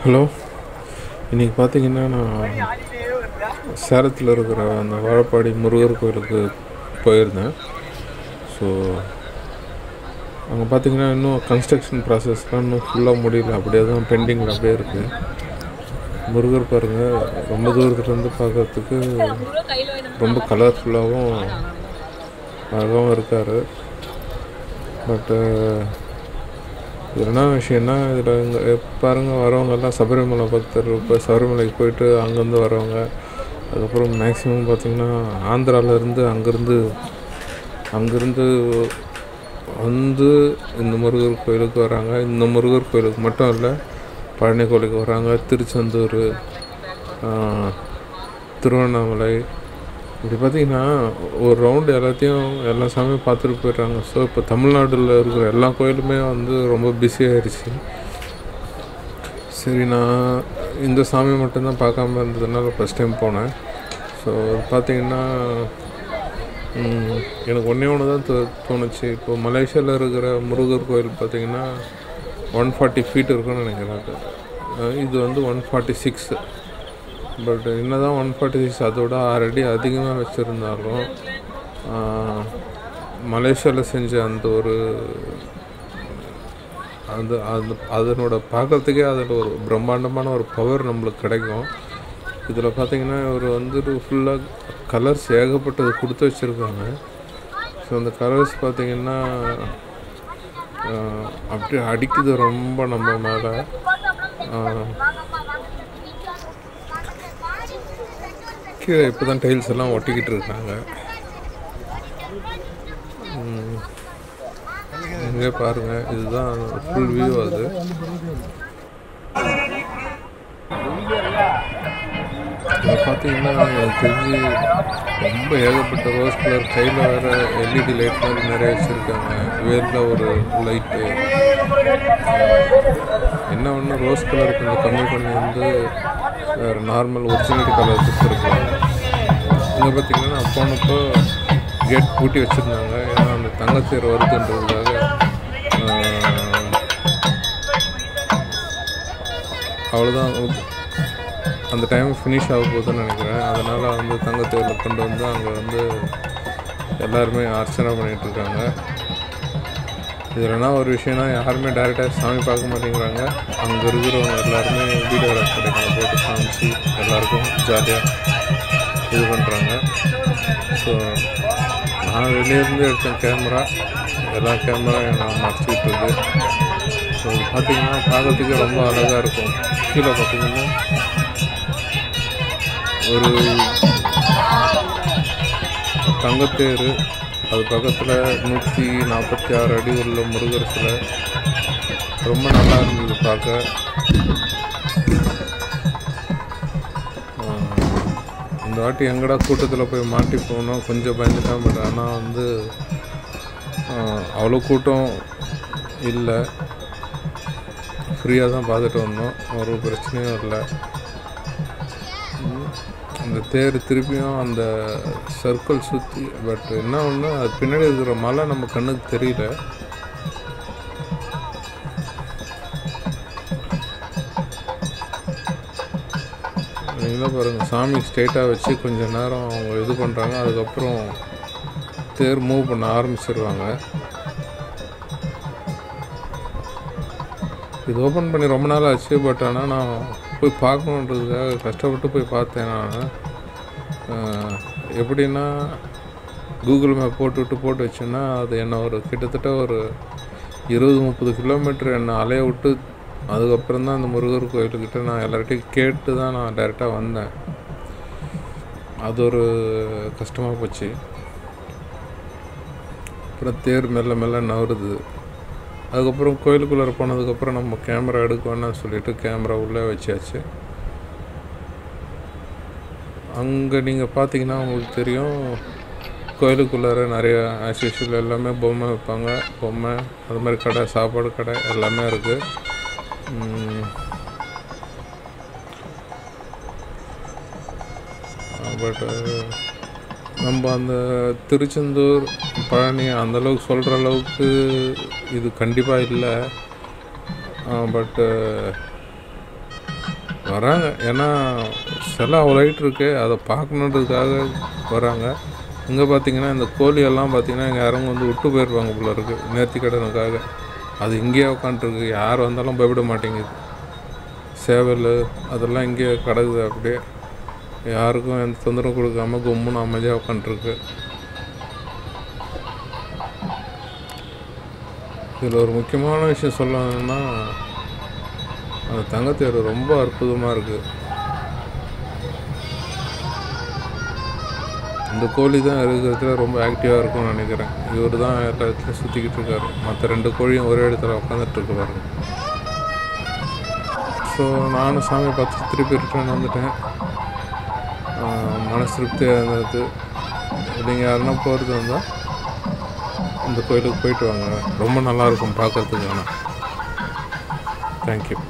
Hello, இன்றைக்கி பார்த்தீங்கன்னா நான் சேலத்தில் இருக்கிற அந்த வாழப்பாடி முருகர் கோயிலுக்கு போயிருந்தேன். ஸோ அங்கே பார்த்தீங்கன்னா இன்னும் கன்ஸ்ட்ரக்ஷன் ப்ராசஸ்லாம் இன்னும் ஃபுல்லாக முடியல, அப்படியே தான் பெண்டிங்கில் அப்படியே இருக்குது. முருகர் பாருங்கள், ரொம்ப தூரத்துலேருந்து பார்க்குறதுக்கு ரொம்ப கலர்ஃபுல்லாகவும் அழகாகவும் இருக்கார். பட்டு இது என்ன விஷயம்னா, இதில் இங்கே பாருங்கள், வரவங்கெல்லாம் சபரிமலை பக்தர். இப்போ சபரிமலைக்கு போயிட்டு அங்கேருந்து வரவங்க, அதுக்கப்புறம் மேக்ஸிமம் பார்த்திங்கன்னா ஆந்திராவிலேருந்து அங்கேருந்து வந்து இந்த முருகர் கோயிலுக்கு வராங்க. இந்த முருகர் கோயிலுக்கு மட்டும் இல்லை, பழனி கோயிலுக்கு வராங்க, திருச்செந்தூர், திருவண்ணாமலை, இப்படி பார்த்திங்கன்னா ஒரு ரவுண்டு எல்லா சாமியும் பார்த்துட்டு போயிடுறாங்க. ஸோ இப்போ தமிழ்நாட்டில் இருக்கிற எல்லா கோயிலுமே வந்து ரொம்ப பிஸியாகிடுச்சு. சரி, நான் இந்த சாமி மட்டும்தான் பார்க்காம இருந்ததுனால ஃபஸ்ட் டைம் போனேன். ஸோ பார்த்திங்கன்னா எனக்கு ஒன்று தான் தோணுச்சு. இப்போது மலேசியாவில் இருக்கிற முருகர் கோயில் பார்த்திங்கன்னா 140 ஃபீட் இருக்குன்னு நினைக்கிறாங்க. இது வந்து 146. பட் என்ன தான் 146 அதோட 6 அடி அதிகமாக வச்சுருந்தாலும் மலேசியாவில் செஞ்ச அந்த ஒரு அதனோட பார்க்குறதுக்கே அதில் ஒரு பிரம்மாண்டமான ஒரு பவர் நம்மளுக்கு கிடைக்கும். இதில் பார்த்திங்கன்னா இவர் வந்துட்டு ஃபுல்லாக கலர்ஸ் ஏகப்பட்டது கொடுத்து வச்சுருக்காங்க. ஸோ அந்த கலர்ஸ் பார்த்திங்கன்னா அப்படியே அடிக்குது ரொம்ப நம்ம மேலே. கீழே இப்போ தான் டைல்ஸ் எல்லாம் ஒட்டிக்கிட்டு இருக்காங்க. இங்கே பாருங்கள், இதுதான் ஃபுல் வியூ. அது இதை பார்த்தீங்கன்னா எனக்கு தெரிஞ்சு ரொம்ப ஏகப்பட்ட ரோஸ் கலர், கையில் வேறு எல்இடி லைட் மாதிரி நிறைய வச்சுருக்காங்க. வேரில் ஒரு லைட்டு என்ன ஒன்று, ரோஸ் கலர் கொஞ்சம் கம்மி பண்ணி வந்து வேறு நார்மல் ஒரிஜினல் கலர் கொடுத்துருக்காங்க. இங்கே பார்த்திங்கன்னா நான் போனப்போ கேட் பூட்டி வச்சுருந்தாங்க. ஏன்னா அந்த தங்கத்தேர் வருதுன்றதுக்காக. அவ்வளோதான், அந்த டைம் ஃபினிஷ் ஆக போகுதுன்னு நினைக்கிறேன். அதனால் வந்து தங்கத்தேரில் கொண்டு வந்து அங்கே வந்து எல்லாருமே அர்ச்சனை பண்ணிகிட்ருக்காங்க. இதில்னா ஒரு விஷயம்னா, யாருமே டேரெக்டாக சாமி பார்க்க மாட்டேங்கிறாங்க. அங்கே இருக்கிறவங்க எல்லாருமே வீடியோ ரெக்கார்டிங்கில் போட்டு காமிச்சு எல்லாருக்கும் ஜாலியாக இது பண்ணுறாங்க. ஸோ நான் வெளியேருந்து எடுத்தேன் கேமரா, எல்லா கேமராவும் நான் மறைச்சிக்கிட்டு இருக்கு. ஸோ பார்த்திங்கன்னா பார்க்கறதுக்கு ரொம்ப அழகாக இருக்கும். கீழே பார்த்திங்கன்னா ஒரு தங்கத்தேர், அது பக்கத்தில் 146 அடி உள்ள முருகர் சிலை, ரொம்ப நல்லா இருந்தது பார்க்க. இந்த வாட்டி எங்கடா கூட்டத்தில் போய் மாட்டி போனோம், கொஞ்சம் பயந்துட்டான். பட் ஆனால் வந்து அவ்வளோ கூட்டம் இல்லை, ஃப்ரீயாக தான் பார்த்துட்டு வந்தோம், ஒரு பிரச்சனையும் இல்லை. அந்த தேர் திருப்பியும் அந்த சர்க்கிள் சுற்றி, பட் என்ன ஒன்று, அது பின்னாடி இருக்கிற மலை நம்ம கண்ணுக்கு தெரியல. நீங்களும் பாருங்கள், சாமி ஸ்ட்ரெயிட்டாக வச்சு கொஞ்சம் நேரம் அவங்க இது பண்ணுறாங்க. அதுக்கப்புறம் தேர் மூவ் பண்ண ஆரம்பிச்சிருவாங்க. இது ஓப்பன் பண்ணி ரொம்ப நாள் ஆச்சு. பட் ஆனால் நான் போய் பார்க்கணுன்றதுக்காக கஷ்டப்பட்டு போய் பார்த்தேன். நான் எப்படின்னா, கூகுள் மேப் போட்டு வச்சேன்னா அது என்னை கிட்டத்தட்ட ஒரு 20-30 கிலோமீட்டர் என்னை அலைய விட்டு, அதுக்கப்புறம் தான் அந்த முருகர் கோயிலுக்கிட்ட நான் எல்லார்ட்டையும் கேட்டு தான் நான் டைரெக்டாக வந்தேன். அது ஒரு கஷ்டமாக போச்சு. அப்புறம் தேர் மெல்ல நவருது. அதுக்கப்புறம் கோயிலுக்குள்ளே போனதுக்கப்புறம் நம்ம கேமரா எடுக்க வேணாம்னு சொல்லிவிட்டு கேமரா உள்ளே வச்சாச்சு. அங்கே நீங்கள் பார்த்தீங்கன்னா உங்களுக்கு தெரியும், கோயிலுக்குள்ளார நிறைய ஆஸ் யூஷுவல் எல்லாமே பொம்மை வைப்பாங்க. பொம்மை, அது மாதிரி கடை, சாப்பாடு கடை எல்லாமே இருக்குது. பட் நம்ம அந்த திருச்செந்தூர், பழனி அந்தளவுக்கு சொல்கிற அளவுக்கு இது கண்டிப்பாக இல்லை. பட்டு வராங்க. ஏன்னா சிலை அவ்வளோ ஹைட் இருக்குது, அதை பார்க்கணுன்றதுக்காக வராங்க. இங்கே பார்த்தீங்கன்னா இந்த கோழியெல்லாம் பார்த்தீங்கன்னா இங்கே யாரும் வந்து விட்டு போயிடுவாங்க போல இருக்குது நேர்த்திக்கடனுக்காக. அது இங்கேயே உட்காந்துருக்கு, யார் வந்தாலும் பயப்பட மாட்டேங்குது. சேவல் அதெல்லாம் இங்கேயே கிடக்குது, அப்படியே யாருக்கும் எந்த தொந்தரவும் கொடுக்காம கும்முன்னு அமைதியாக உட்காந்துருக்கு. இதில் ஒரு முக்கியமான விஷயம் சொல்லணும்னா, அந்த தங்கத்தேர் ரொம்ப அற்புதமாக இருக்குது. இந்த கோழி தான் இருக்கிறதுல ரொம்ப ஆக்டிவாக இருக்கும்னு நினைக்கிறேன். இவர் தான் எல்லா இடத்துலையும் சுற்றிக்கிட்டு இருக்காரு. மற்ற 2 கோழியும் ஒரே இடத்துல உட்காந்துட்டு இருக்கிறாரு. ஸோ நானும் சாமியை பார்த்து திருப்பி ரிட்டர்ன் வந்துட்டேன். மனசு திருப்தியாக இருந்தது. நீங்கள் யாருன்னா போகிறது இருந்தால் இந்த கோயிலுக்கு போயிட்டு வாங்க, ரொம்ப நல்லாயிருக்கும் பார்க்குறதுக்கு. ஆனால் தேங்க்யூ.